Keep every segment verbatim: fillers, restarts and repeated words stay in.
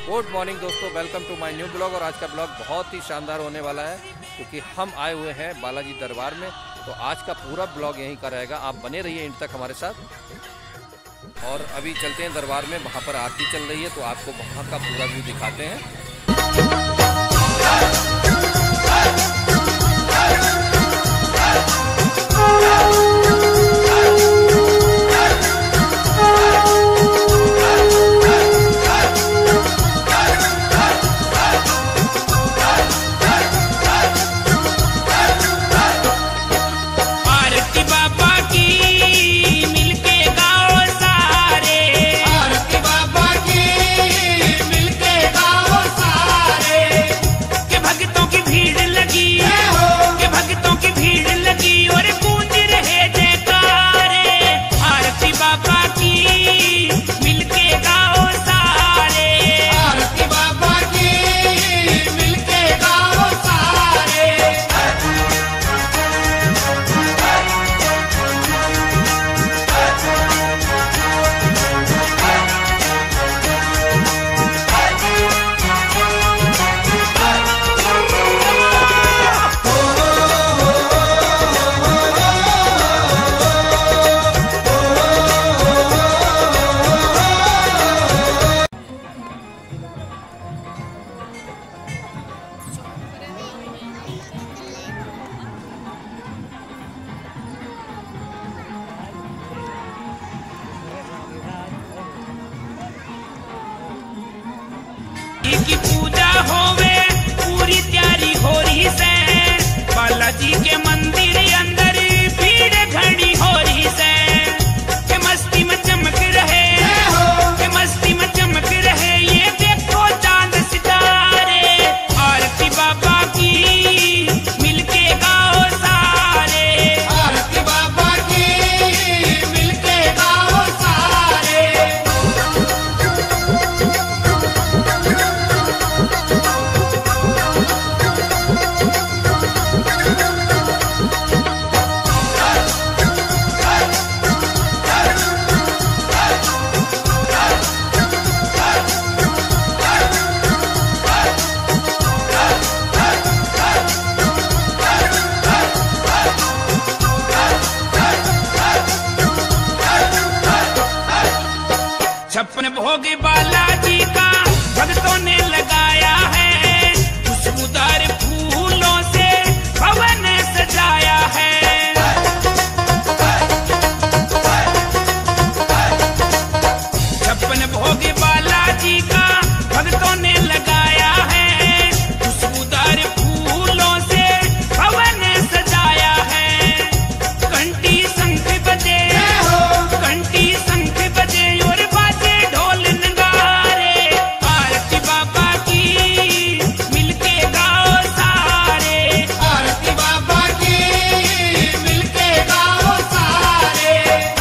Good morning दोस्तों, welcome to my new blog. और आज का ब्लॉग बहुत ही शानदार होने वाला है क्योंकि हम आए हुए हैं बालाजी दरबार में। तो आज का पूरा ब्लॉग यहीं का रहेगा, आप बने रहिए एंड तक हमारे साथ। और अभी चलते हैं दरबार में, वहाँ पर आरती चल रही है तो आपको वहाँ का पूरा व्यू दिखाते हैं। की पूजा होवे पूरी तैयारी हो रही से, बालाजी के मंदिर अंदर भीड़ घड़ी हो रही से। के मस्ती में चमक रहे, के मस्ती में चमक रहे, ये देखो चांद सितारे। आरती बाबा की मिलके गाओ सारे, आरती बाबा की मिलके गाओ सारे। छप्पन भोग बालाजी का भक्तों ने लगाया है, खुशबूदार फूलों से भवन सजाया है। छप्पन भोग बालाजी का भक्तों ने लगाया है, खुशबूदार फूलों से भवन सजाया है। घंटी शंख बजे, घंटी शंख बजे और ढोल नगारे, आरती बाबा की मिलके गाओ सारे, आरती बाबा की मिलके गाओ सारे।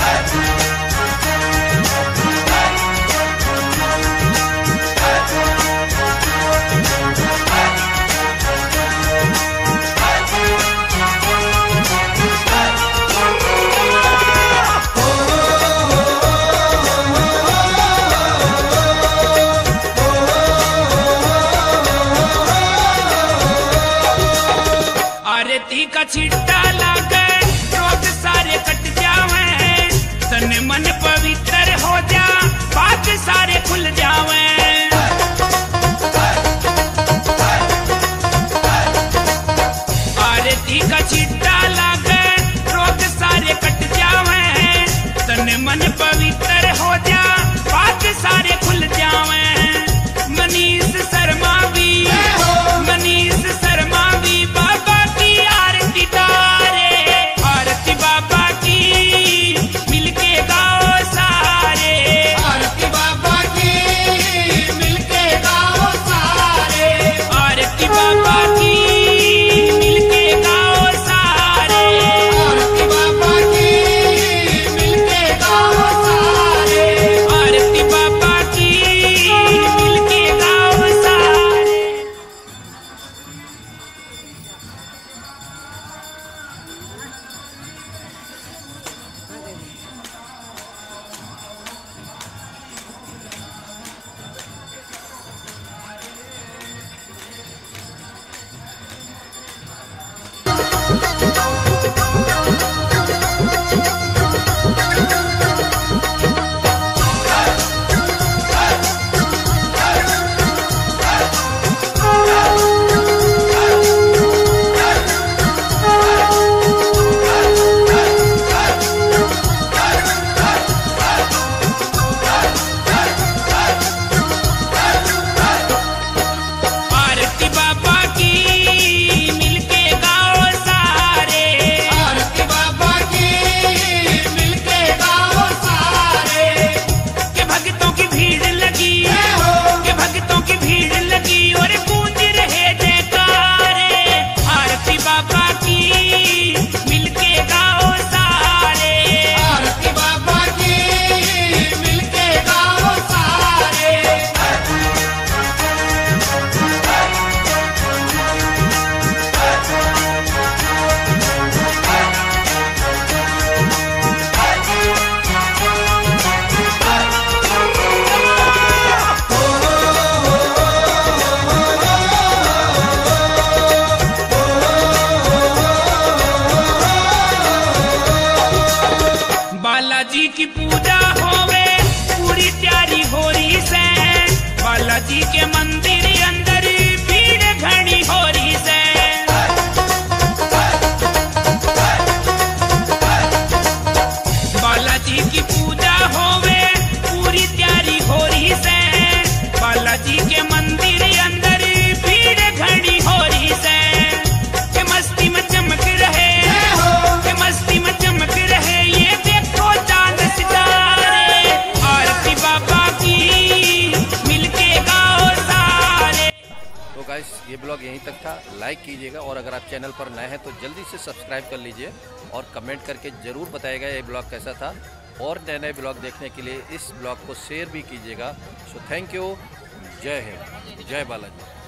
आरती का छिट्टा लाकर रोग सारे कट जावे, तन मन पवित्र हो जा, पाप सारे खुल जावे। आरती का छिट्टा लाकर रोग सारे कट जावे, तन मन पवित्र हो जा, पाप सारे खुल जावे। मनीष शर्मा भी, मनीष शर्मा भी बाबा की आरती तारे, आरती बाबा की मिलके गाओ सारे, आरती बाबा की मिलके गाओ सारे, आरती बाबा की मिलके गाओ सारे, आरती बाबा की मिलके गाओ सारे। की पूजा होवे पूरी तैयारी हो रही से, बालाजी के मंदिर अंदर भीड़ घनी हो रही से। बालाजी की पूजा होवे पूरी तैयारी हो रही से, बालाजी के मंदिर अंदर भीड़ घनी हो रही से। के मस्ती में चमक रहे, के मस्ती में चमक रहे, ये देखो चांद सितारे, आरती बाबा की मिलके गाओ सारे। तो गाइस ये ब्लॉग यहीं तक था। लाइक कीजिएगा और अगर आप चैनल पर नए हैं तो जल्दी से सब्सक्राइब कर लीजिए और कमेंट करके ज़रूर बताइएगा ये ब्लॉग कैसा था। और नए नए ब्लॉग देखने के लिए इस ब्लॉग को शेयर भी कीजिएगा। So thank you. जय हिंद, जय बालाजी।